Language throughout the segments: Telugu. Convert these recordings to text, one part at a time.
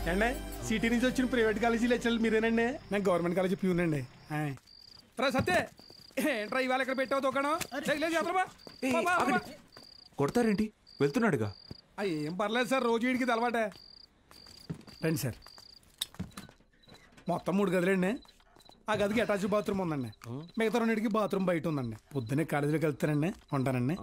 అండి సిటీ నుంచి వచ్చిన ప్రైవేట్ కాలేజీ లెక్చరర్ మీరేనండి? నేను గవర్నమెంట్ కాలేజీ ప్యూన్ అండి. సత్తే ఏంట్రా ఇవాళ ఇక్కడ పెట్టావు దుకాణం? కొడతారేంటి? వెళ్తున్నాడుగా. ఏం పర్లేదు సార్, రోజు వీడికి అలవాటే. రండి సార్. మొత్తం 3 గదులండి. ఆ గదికి అటాచ్ బాత్రూమ్ ఉందండి. మిగతా 2కి బాత్రూమ్ బయట ఉందండి. పొద్దున్నే కాలేజీలోకి వెళ్తానండి. ఉంటానండి.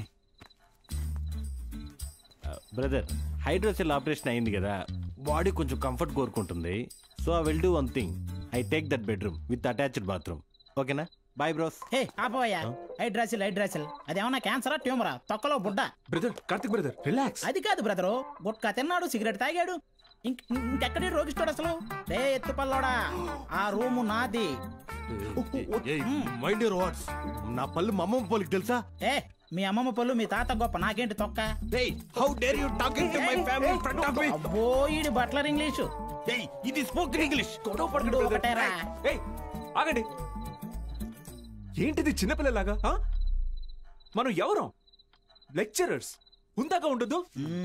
బ్రదర్, హైడ్రోసెల్ ఆపరేషన్ అయింది కదా, బాడీ కొంచెం కంఫర్ట్ కోరుకుంటుంది. So I will do one thing, I take that bedroom with attached bathroom. ఓకేనా? Boy bros. హే ఆపోయా, హైడ్రాసిల్ అదేమన్నా క్యాన్సరా ట్యూమరా? తొక్కలో బుడ్డ. Brother, Karthik brother, relax. అది కాదు బ్రదరు, గుట్కా తిన్నాడు, సిగరెట్ తాగాడు, ఇంకెక్కడి రోగిస్తాడు అసలు. రే ఎత్తుపల్లోడా, ఆ రూము నాది. Mind your words. నా పళ్ళు మా అమ్మమ్మ పళ్ళకి తెలుసా? ఏ మీ అమ్మమ్మ పళ్ళు మీ తాత గొప్ప, నాకేంటి తొక్క? How dare you talking to my family in front of me? అబ్బో ఈడి బట్లర్ ఇంగ్లీషు. ఇది స్పోకెన్ ఇంగ్లీష్. ఒకటేరా. ఆగండి. ఏంటిది చిన్నపిల్లలాగా? మనం ఎవరం? లెక్చరర్స్. ఉందాక ఉండదు.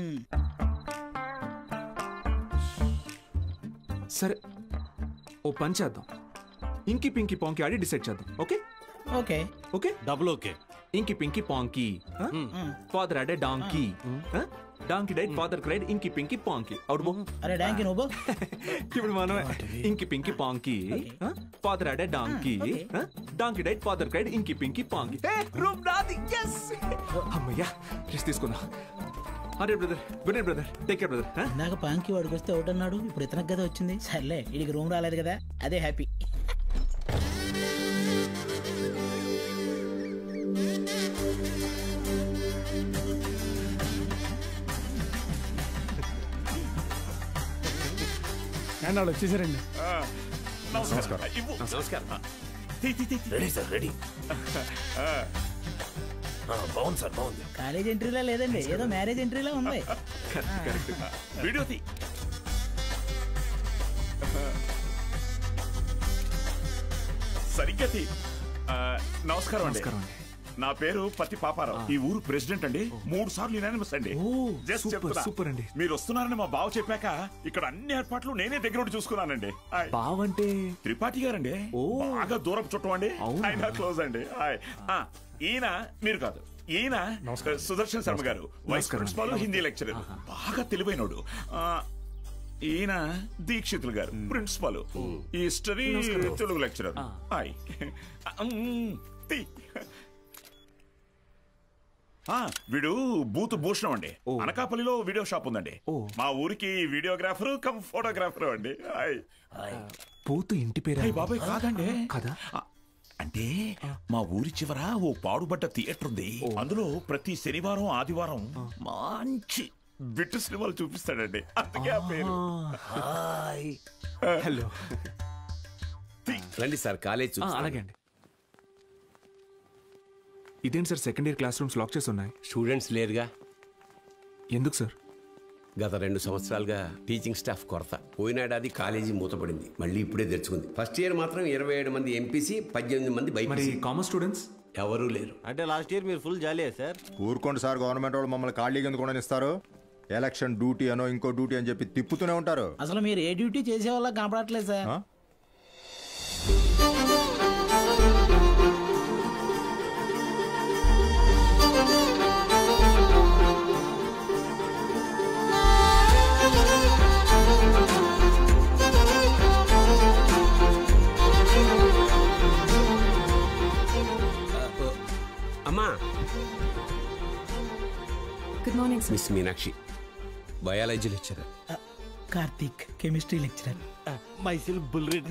సరే, ఓ పని చేద్దాం. ఇంకి పింకి పాంకి ఆడి డిసైడ్ చేద్దాం. Okay okay okay, double okay. Inky pinky ponky. Father had a donkey. Donkey died, father cried, inky pinky పాంకి. Out బో. అరే డాంకీ నువ్వు. ఇప్పుడు మనం inky pinky ponky. Father had a donkey. Donkey died, father cried, inky pinky ponky. Room నాది. yes. అమ్మయ్యా, రెస్ట్ తీసుకుందాం. అరే brother, good night brother, take care brother. ఇందాక పాంకి వాడికి వస్తే ఒకటి అన్నాడు, ఇప్పుడు ఇతనికి కదా వచ్చింది. సర్లే, వీడికి రూమ్ రాలేదు కదా, అదే హ్యాపీ. వాళ్ళు వచ్చేసారండి. నమస్కారం. Ready sir, ready. బాగుంది సార్, బాగుంది. కాలేజ్ ఎంట్రీలా లేదండి, ఏదో మ్యారేజ్ ఎంట్రీలా ఉంది. వీడియో తీ. సరిగ్గా తీ. నమస్కారం అండి. నా పేరు పత్తి పాపారావు. ఈ ఊరు ప్రెసిడెంట్ అండి. 3 సార్లు యునానిమస్ అండి. సూపర్ అండి. మీరు వస్తున్నారని మా బావ చెప్పాక ఇక్కడ అన్ని ఏర్పాట్లు నేనే దగ్గర చూసుకున్నానండి. బావంటే త్రిపాఠి గారండి. బాగా దూరపు చుట్టం అండి. ఆయన క్లోజ్ అండి. ఈయన మీరు కాదు, ఈయన సుదర్శన్ శర్మ గారు, వైస్ ప్రిన్సిపాల్, హిందీ లెక్చరర్, బాగా తెలివైనోడు. ఈయన దీక్షితులు గారు, ప్రిన్సిపాల్, హిస్టరీ తెలుగు లెక్చరర్. వీడు బూత్ భూషణం అండి. అనకాపల్లిలో వీడియో షాప్ ఉందండి. మా ఊరికి వీడియోగ్రాఫర్ కమ్ ఫోటోగ్రాఫర్ అండి. బూత్ ఇంటి పేరు? బాబాయ్ కాదండి. కదా, అంటే మా ఊరి చివర ఓ పాడుబడ్డ థియేటర్ ఉంది. అందులో ప్రతి శనివారం ఆదివారం మంచి బిట్టు సినిమాలు చూపిస్తాడండి. అందుకే ఆ పేరు. హలో, రండి సార్, కాలేజ్. అలాగే అండి. ఇదేంటి sir, second year class rooms lock చేసి ఉన్నాయి? స్టూడెంట్స్ లేరుగా. ఎందుకు సార్? గత 2 సంవత్సరాలుగా టీచింగ్ స్టాఫ్ కొరత. పోయినాడాది కాలేజీ మూతపడింది, మళ్ళీ ఇప్పుడే తెరుచుకుంది. ఫస్ట్ ఇయర్ మాత్రం 27 మంది ఎంపీసీ, 18 మంది బైపీసీ. కామర్స్ స్టూడెంట్స్ ఎవరూ లేరు. అంటే లాస్ట్ ఇయర్ మీరు ఫుల్ జాలీయా సార్? ఊరుకోండి సార్, గవర్నమెంట్ వాళ్ళు మమ్మల్ని ఖాళీగా ఎందుకు ఇస్తారు? ఎలక్షన్ డ్యూటీ అనో ఇంకో డ్యూటీ అని చెప్పి తిప్పుతూనే ఉంటారు. అసలు మీరు ఏ డ్యూటీ చేసే వాళ్ళ కనపడట్లేదు సార్. అమ్మా, good morning sir. Miss Meenakshi, biology lecturer. Karthik, chemistry lecturer. Myself బుల్రెడ్.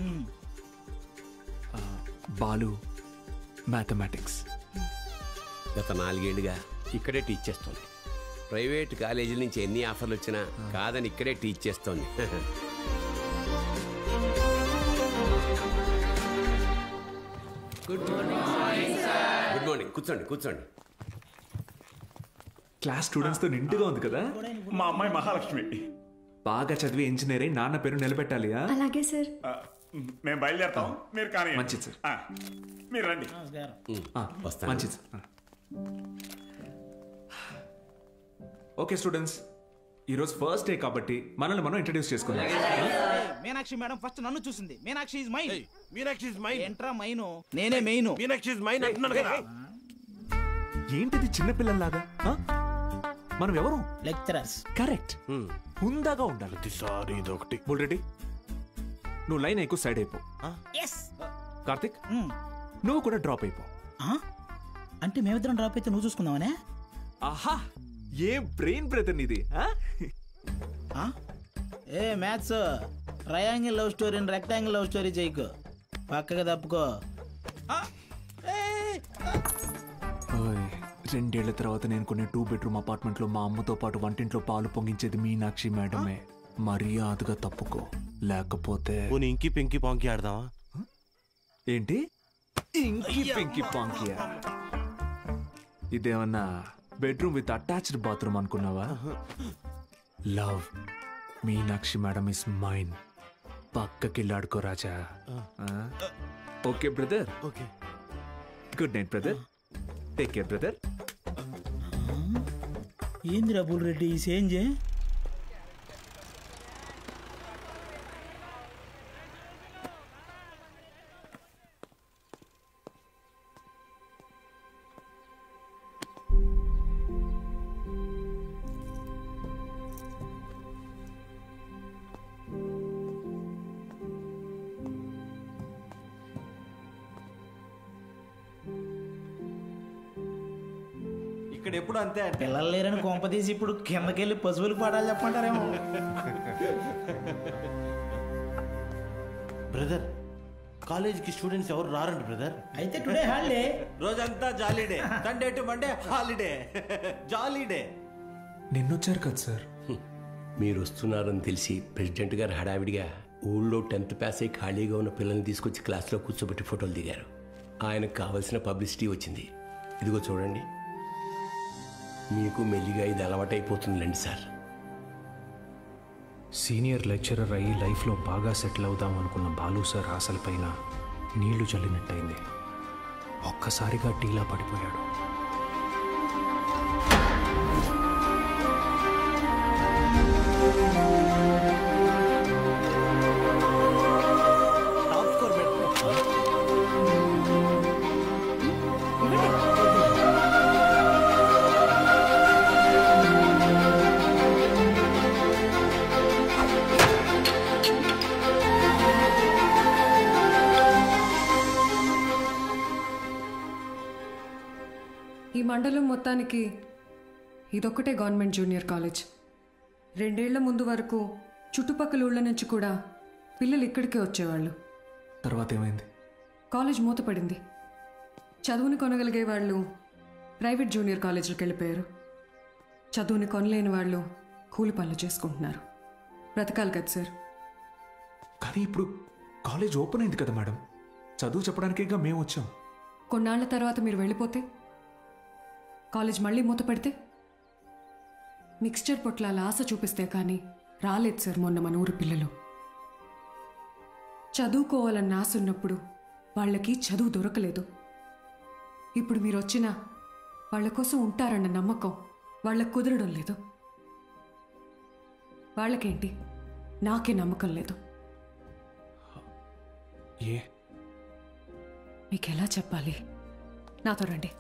బాలు, మ్యాథమెటిక్స్. గత 4 ఏళ్లుగా ఇక్కడే టీచ్ చేస్తోంది. ప్రైవేట్ కాలేజీల నుంచి ఎన్ని ఆఫర్లు వచ్చినా కాదని ఇక్కడే టీచ్ చేస్తోంది. Good morning. కూర్చోండి, కూర్చోండి. క్లాస్ స్టూడెంట్స్ తో నిండుగా ఉంది కదా. మా అమ్మాయి మహాలక్ష్మి. బాగా చదివి ఇంజనీర్ అయి నాన్న పేరు నిలబెట్టాలి. అలాగే సార్. మేము బయలుదేరుతాం, మీరు కానీ. మంచిది సార్. మీరు రండి. వస్తాను. మంచిది. ఓకే స్టూడెంట్స్, ఈరోజు ఫస్ట్ డే కాబట్టి మనల్ని మనం ఇంట్రడ్యూస్ చేసుకుందాం. మీనాక్షి మేడం ఫస్ట్ నన్ను చూసింది. Meenakshi is mine. Meenakshi is mine. ఎంట్రా మైను, నేనే మెయిన్. మీనాక్షి ఇస్ మైన్ అంటున్నాను కదా. ఏంటిది చిన్నపిల్లల్లాగా? మనం ఎవరు? లెక్చరర్స్. కరెక్ట్. హుందాగా ఉండాలి. సారీ ఇదొకటి. బుల్రెడ్డి నువ్వు లైన్ ఎక్కువ సైడ్ అయిపో. కార్తిక్ నువ్వు కూడా డ్రాప్ అయిపో. అంటే మేమిద్దరం డ్రాప్ అయితే నువ్వు చూసుకుందామనే? ఆహా ఏ బ్రెయిన్ బ్రదర్ నీది. ఏ మ్యాథ్స్ ట్రయాంగిల్ లవ్ స్టోరీని రెక్టాంగిల్ లవ్ స్టోరీ చేయకు, పక్కగా తప్పుకో. 2 ఏళ్ల తర్వాత నేను కొన్ని 2 బెడ్రూమ్ అపార్ట్మెంట్ లో మా అమ్మతో పాటు వంటింట్లో పాలు పొంగించేది మీనాక్షి మేడమే. మర్యాదగా తప్పుకో, లేకపోతే ఇంకి పింకి పాంకి ఆడదామా? ఏంటి ఇంకి పింకి పాంకియా? ఇదేమన్నా బెడ్రూమ్ విత్ అటాచ్డ్ బాత్రూమ్ అనుకున్నావా? Love Meenakshi madam is mine. పక్కకెళ్ళాడుకో రాజా. Okay brother. Okay good night brother. Take care brother. ఏంది రబుల్ రెడ్డి ఈ సేంజే? ఇక్కడ ఎప్పుడు అంతే అంటే పిల్లలు లేరని కొంపదీసి ఇప్పుడు కిందకెళ్ళి పశువులు పాడాలి చెప్పంటారేమో. బ్రదర్ కాలేజీకి స్టూడెంట్స్ ఎవరు రారండి బ్రదర్. అయితే టుడే హాలిడే. రోజంతా jolly day. Sunday to Monday holiday. Jolly day. నిన్నొచ్చారు కదా సార్. మీరు వస్తున్నారని తెలిసి ప్రెసిడెంట్ గారు హడావిడిగా ఊళ్ళో 10th పాస్ అయి ఖాళీగా ఉన్న పిల్లల్ని తీసుకొచ్చి క్లాస్లో కూర్చోబెట్టి ఫోటోలు దిగారు. ఆయనకు కావలసిన పబ్లిసిటీ వచ్చింది. ఇదిగో చూడండి, మీకు మెల్లిగా ఇది అలవాటైపోతుందిలేండి సార్. సీనియర్ లెక్చరర్ అయ్యి లైఫ్లో బాగా సెటిల్ అవుదాం అనుకున్న బాలు సార్ ఆశలపైన నీళ్లు చల్లినట్టయింది. ఒక్కసారిగా టీలా పడిపోయాడు. ఈ మండలం మొత్తానికి ఇదొక్కటే గవర్నమెంట్ జూనియర్ కాలేజ్. 2 ఏళ్ల ముందు వరకు చుట్టుపక్కల ఊళ్ళ నుంచి కూడా పిల్లలు ఇక్కడికే వచ్చేవాళ్ళు. తర్వాత ఏమైంది? కాలేజ్ మూతపడింది. చదువుని కొనగలిగే వాళ్ళు ప్రైవేట్ జూనియర్ కాలేజీలకు వెళ్ళిపోయారు. చదువుని కొనలేని వాళ్ళు కూలి పనులు చేసుకుంటున్నారు. బ్రతకాలి కదా సార్. కానీ ఇప్పుడు కాలేజ్ ఓపెన్ అయింది కదా మేడం. చదువు చెప్పడానికేగా మేము వచ్చాం. కొన్నాళ్ల తర్వాత మీరు వెళ్ళిపోతే, కాలేజ్ మళ్ళీ మూతపడితే, మిక్స్చర్ పొట్లాల ఆశ చూపిస్తే కానీ రాలేదు సార్ మొన్న మన ఊరు పిల్లలు. చదువుకోవాలన్న ఆశ ఉన్నప్పుడు వాళ్ళకి చదువు దొరకలేదు. ఇప్పుడు మీరు వచ్చినా వాళ్ళ కోసం ఉంటారన్న నమ్మకం వాళ్ళకు కుదరడం లేదు. వాళ్ళకేంటి, నాకే నమ్మకం లేదు. ఏ మీకెలా చెప్పాలి? నాతో రండి.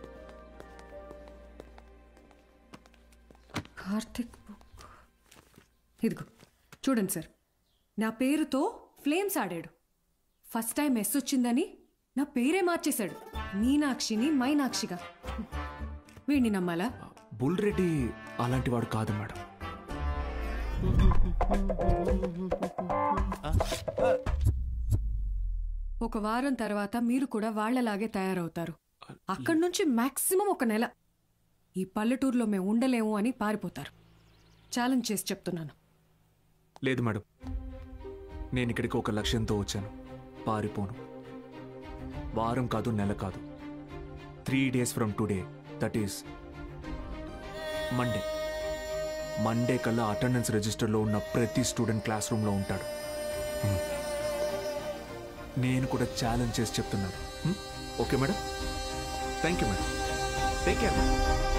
కార్తిక్ బుక్ ఇదిగో చూడండి సార్. నా పేరుతో ఫ్లేమ్స్ ఆడాడు. ఫస్ట్ టైం ఎస్ వచ్చిందని నా పేరే మార్చేశాడు. మీనాక్షిని మైనాక్షిగా. వీడిని నమ్మాలా? బుల్రెడ్డి అలాంటి వాడు కాదు మేడం. ఒక వారం తర్వాత మీరు కూడా వాళ్లలాగే తయారవుతారు. అక్కడి నుంచి మాక్సిమం 1 నెల ఈ పల్లెటూరులో మేము ఉండలేము అని పారిపోతారు. ఛాలెంజ్ చేసి చెప్తున్నాను. లేదు మేడం, నేను ఇక్కడికి ఒక లక్ష్యంతో వచ్చాను. పారిపోను. వారం కాదు, నెల కాదు, 3 days from today, that is Monday కల్లా అటెండెన్స్ రిజిస్టర్లో ఉన్న ప్రతి స్టూడెంట్ క్లాస్ రూమ్లో ఉంటాడు. నేను కూడా ఛాలెంజ్ చేసి చెప్తున్నాను. Okay madam? Thank you madam. Take care.